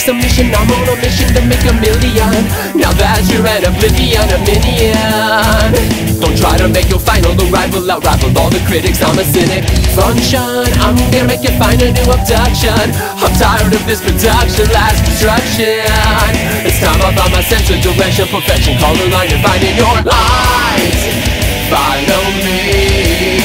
submission, I'm on a mission to make a million. Now that you're at oblivion, a minion. Don't try to make your final arrival outrival all the critics, I'm a cynic. Sunshine, I'm gonna make you find a new abduction. I'm tired of this production, last destruction. It's time I found my sense of direction, perfection, call the line and find in your eyes. Follow me,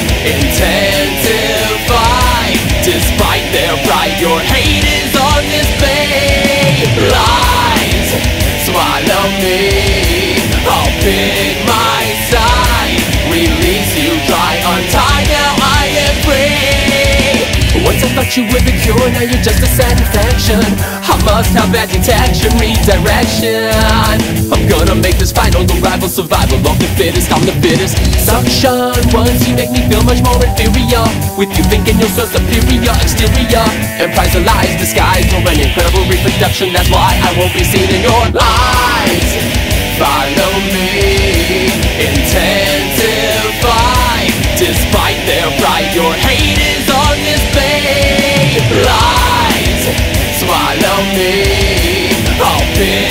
intensify. Despite their pride, your hate is on display. Lies, swallow me, I'll pick my side. Release you, try untie, now I am free. Once I thought you were the cure, now you're just a side infection. I must have bad detection, redirection. I'm gonna make this final arrival, survival of the fittest, I'm the fittest. Suction, once you make me feel much more inferior. With you thinking you're so superior, exterior emprise of lies disguised for an incredible reproduction. That's why I won't be seen in your lies. Follow me, intensify. Despite their pride, your hate is on display. Lies, swallow me, I'll